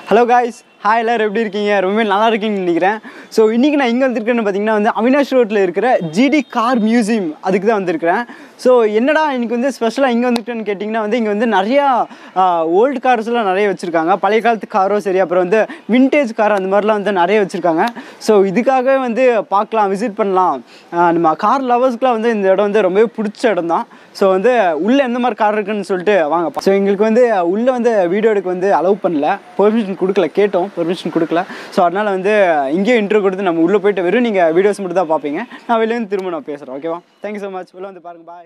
Hello guys, hi எல்லாரும் எப்படி இருக்கீங்க? ரொம்ப நல்லா இருக்கீங்கன்னு நினைக்கிறேன். ஸோ இன்றைக்கி நான் இங்கே வந்திருக்கேன்னு பார்த்தீங்கன்னா வந்து அவினாஷ் ரோட்டில் இருக்கிற ஜிடி கார் மியூசியம் அதுக்கு தான் வந்திருக்கிறேன். ஸோ என்னடா இன்றைக்கி வந்து ஸ்பெஷலாக இங்கே வந்துருக்கேன்னு கேட்டிங்கன்னா வந்து இங்கே வந்து நிறையா ஓல்டு கார்ஸ்லாம் நிறைய வச்சுருக்காங்க. பழைய காலத்து காரோ சரி, அப்புறம் வந்து விண்டேஜ் கார் அந்த மாதிரிலாம் வந்து நிறைய வச்சுருக்காங்க. ஸோ இதுக்காகவே வந்து பார்க்கலாம், விசிட் பண்ணலாம். நம்ம கார் லவர்ஸ்க்குலாம் வந்து இந்த இடம் வந்து ரொம்பவே பிடிச்ச இடம் தான். ஸோ வந்து உள்ளே எந்த மாதிரி கார் இருக்குன்னு சொல்லிட்டு வாங்க. ஸோ எங்களுக்கு வந்து உள்ளே வந்து வீடியோ எடுக்க வந்து அலோவ் பண்ணல, பெர்மிஷன் கொடுக்கல, கேட்டோம் பெர்மிஷன் கொடுக்கல. ஸோ அதனால் வந்து இங்கேயும் இன்ட்ரோ கொடுத்து நம்ம உள்ளே போய்ட்டு வெறும் நீங்கள் வீடியோஸ் மட்டும் தான் பார்ப்பீங்க. நான் வெளிலேருந்து திரும்ப நான் பேசுகிறேன். ஓகேவா? Thank you so much. உள்ளே வந்து பாருங்கள். பாய்.